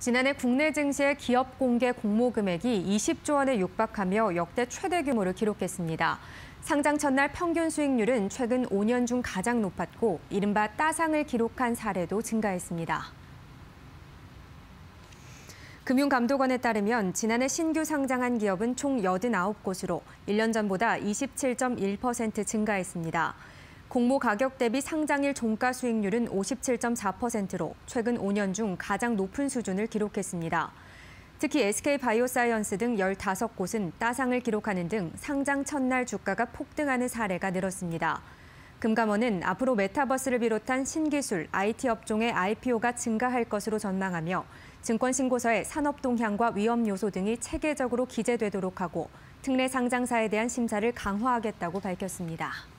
지난해 국내 증시의 기업 공개 공모 금액이 20조 원에 육박하며 역대 최대 규모를 기록했습니다. 상장 첫날 평균 수익률은 최근 5년 중 가장 높았고 이른바 따상을 기록한 사례도 증가했습니다. 금융감독원에 따르면 지난해 신규 상장한 기업은 총 89곳으로 1년 전보다 27.1% 증가했습니다. 공모 가격 대비 상장일 종가 수익률은 57.4%로 최근 5년 중 가장 높은 수준을 기록했습니다. 특히 SK바이오사이언스 등 15곳은 따상을 기록하는 등 상장 첫날 주가가 폭등하는 사례가 늘었습니다. 금감원은 앞으로 메타버스를 비롯한 신기술, IT 업종의 IPO가 증가할 것으로 전망하며 증권신고서에 산업 동향과 위험 요소 등이 체계적으로 기재되도록 하고 특례 상장사에 대한 심사를 강화하겠다고 밝혔습니다.